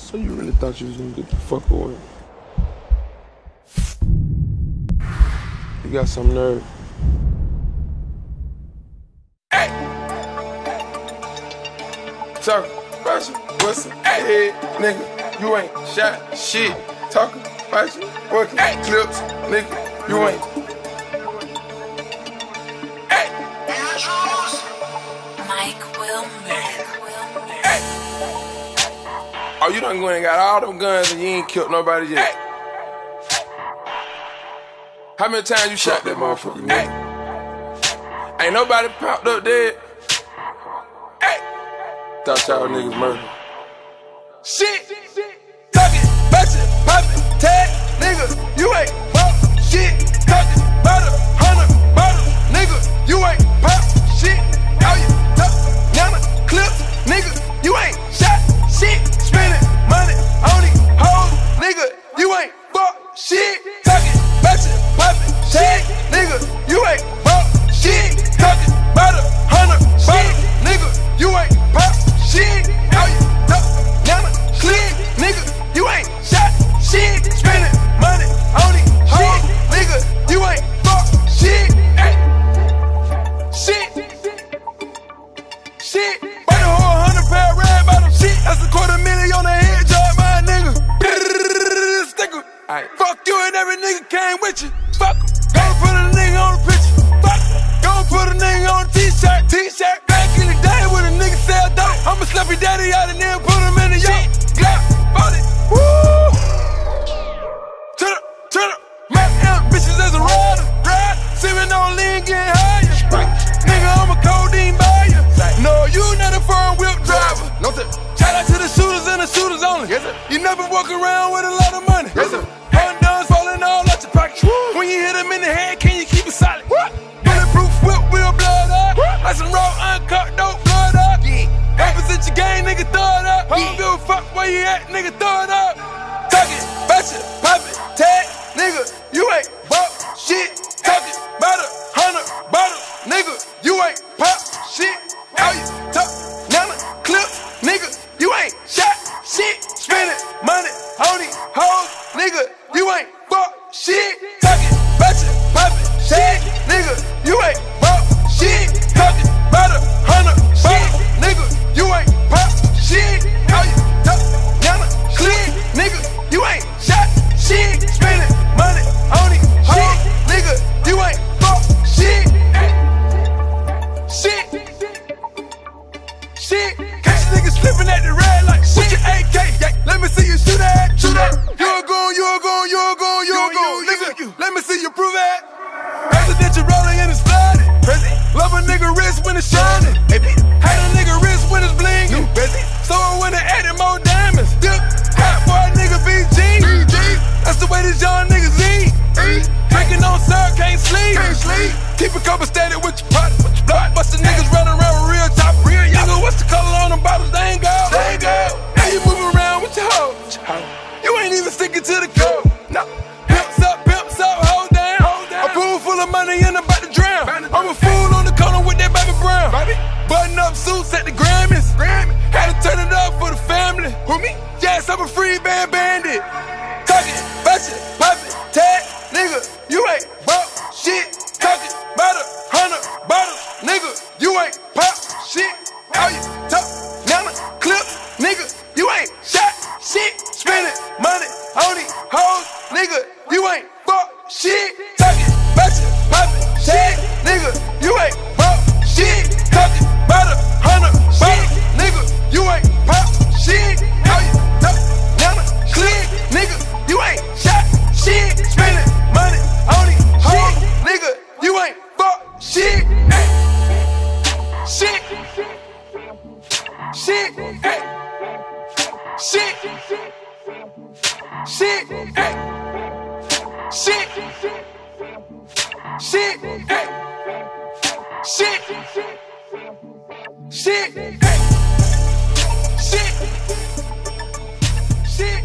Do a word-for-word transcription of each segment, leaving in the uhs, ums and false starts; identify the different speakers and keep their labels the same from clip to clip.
Speaker 1: So you really thought you was gonna get the fuck away? You got some nerve.
Speaker 2: Hey! Talk, about you, what's up? Hey, nigga, you ain't shot shit. Talking about you, working hey. Clips, nigga, you ain't. Hey!
Speaker 3: Mike Wilmer.
Speaker 2: Hey! Oh, you done go and got all them guns and you ain't killed nobody yet. Hey. How many times you shot that motherfucker, nigga? Hey. Ain't nobody popped up dead. Hey. Thought y'all niggas murdered. Shit. Talking, batchin', poppin', tag, nigga, you ain't pop shit. Talking about a hundred bottles, nigga, you ain't pop shit. All you talk, nana, clips, nigga, you ain't shot shit. Spending money on these hoes, nigga, you ain't fuck shit. Talking, batchin', poppin', tag, nigga, you ain't pop shit. Talking about a hundred bottles, nigga, you ain't pop shit. All you talk, nana, clip, nigga, you ain't shot shit. Spending money on these hoes, nigga, you ain't fuck shit. Ay. Shit. Shit. Buy the whole hundred pair of red bottom shit. That's a quarter million on the head job, my nigga. Sticker. Ay. Fuck you and every nigga came with you. Fuck em. Go put a nigga on the picture. Fuck em. Go put a nigga on a t-shirt. T-shirt. Back in the day when a nigga sell dope. I'ma slap your daddy out and then put him in the yacht. Glock. Bought it. Woo. Turn up. Turn up. Mac M bitches as a rider. Ride. Sippin' on lean, getting higher. Nigga, I'm a codeine buyer. No, you not a firm whip driver. No, sir. Shout out to the shooters and the shooters only. Yes, sir. You never walk around with a lot of money. Yes, sir. Undone falling all out your pocket. Woo. When you hit them in the head, can you keep it solid? What? Bulletproof whip, wheel blood up. What? Like some raw, uncut, dope, blood up. Yeah. Represent your game, nigga, throw it up. Yeah. Don't give a fuck where you at, nigga, throw it up. Talking, batchin', poppin', tag, nigga, you ain't bought shit. Talking about a hundred bottles, nigga, you ain't pop shit. All you talk, nana, clips, nigga, you ain't shot shit. Spending money on these hoes, nigga, you ain't fuck shit. Talking, batchin', poppin', shit, nigga, you ain't bought shit. Talking about a hundred bottles, nigga, you ain't pop shit. All you talk, nana, clip, nigga, you ain't shot shit. Spending money on these hoes, nigga, you ain't fuck shit. Shit. Shit. Catch a nigga slipping at the red light. With your A K, yeah. Let me see you shoot that. Shoot that. You a goon, you a goon, you a goon, you a goon. Nigga, let me see you prove that. Presidential rolling and it's flooded. Love a nigga wrist when it's shining. Had a nigga wrist when it's blinging. So when it added more diamonds. Hot boy nigga V G. That's the way these young niggas eat. Drinking on syrup, can't sleep. Keep a couple static with your pot. Blockbuster niggas running around with real top. Real nigga, what's the color on them bottles? They ain't gold. They ain't gold. How you moving around with your hoe? You ain't even sticking to the code. No. Pimps up, pimps up, hold down. A pool full of money and I'm about to drown. I'm a fool on the corner with that baby brown. Button up suits at the Grammys. Had to turn it up for the family. Who me? Yes, I'm a free band bandit. Talking, batchin', poppin', tag, nigga, you ain't bought shit. Talking about a hundred bottles, nigga, you ain't pop shit. All you talk, nana, clips, nigga, you ain't shot shit. Spending money on these hoes, nigga, you ain't fuck shit. Talking, batchin', poppin', tag, nigga, you ain't bought shit. Talking about a hundred bottles, nigga, you ain't pop shit. All you talk, nana, clip, nigga, you ain't shot shit. Spending money on these hoes, nigga, you ain't fuck shit. Ay. Shit. Shit. Ay. Shit. Shit. Ay. Shit. Shit. Ay. Shit. Shit. Ay. Shit. Shit.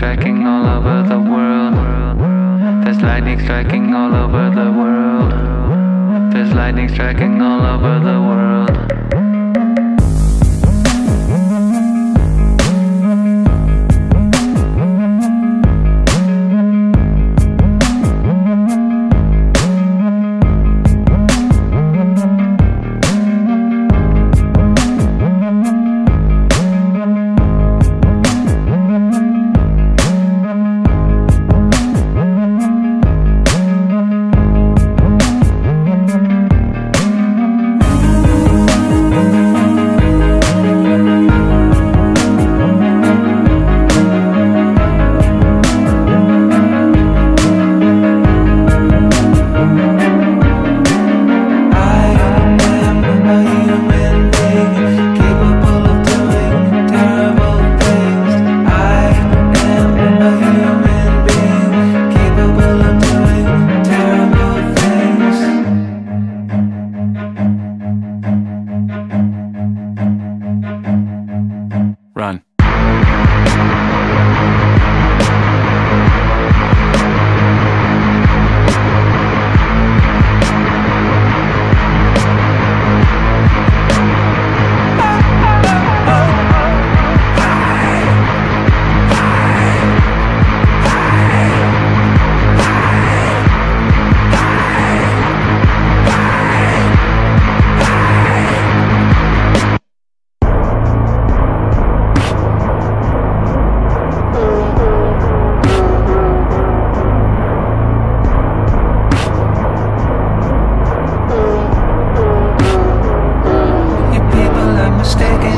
Speaker 4: striking all over the world. There's lightning striking all over the world. There's lightning striking all over the world. Run.
Speaker 5: Mistaken